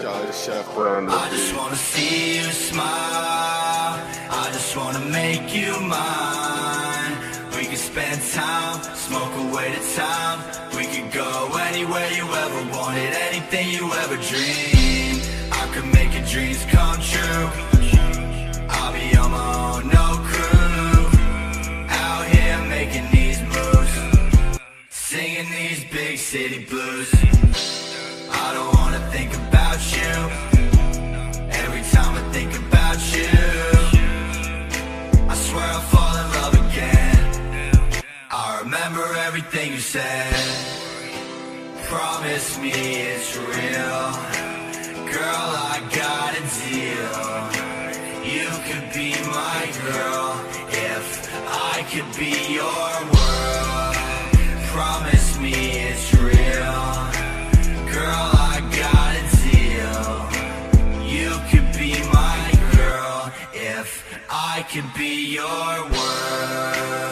Charlie the Chef on the beat. I just wanna see you smile, I just wanna make you mine. We could spend time, smoke away the time. We could go anywhere you ever wanted, anything you ever dreamed. I could make your dreams come true. I'll be on my own, no crew. Out here making these moves, singing these big city blues. I don't wanna think about you. Every time I think about you, I swear I'll fall in love again. I remember everything you said. Promise me it's real. Girl, I got a deal. You could be my girl if I could be your world. Promise me it's real. Girl, I got a deal. You could be my girl if I could be your world.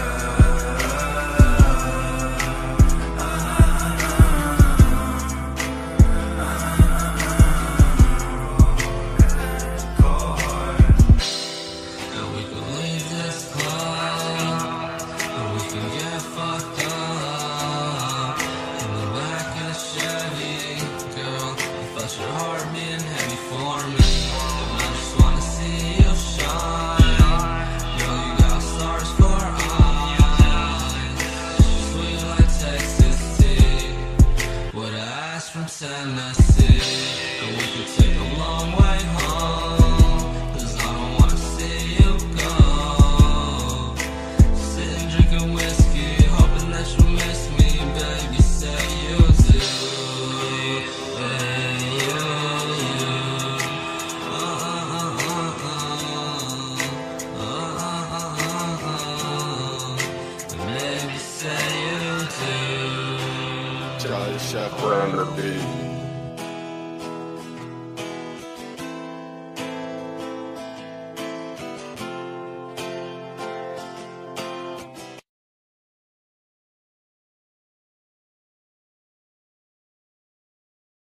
Your heart being heavy for me, and I just wanna see you shine. Girl, you got stars for eyes, sweet like Texas tea. What I asked from Tennessee, and we could take a long way home, 'cause I don't wanna see you go. Sitting drinking whiskey, hoping that you miss me, baby, say you do. Charlie the Chef on the beat.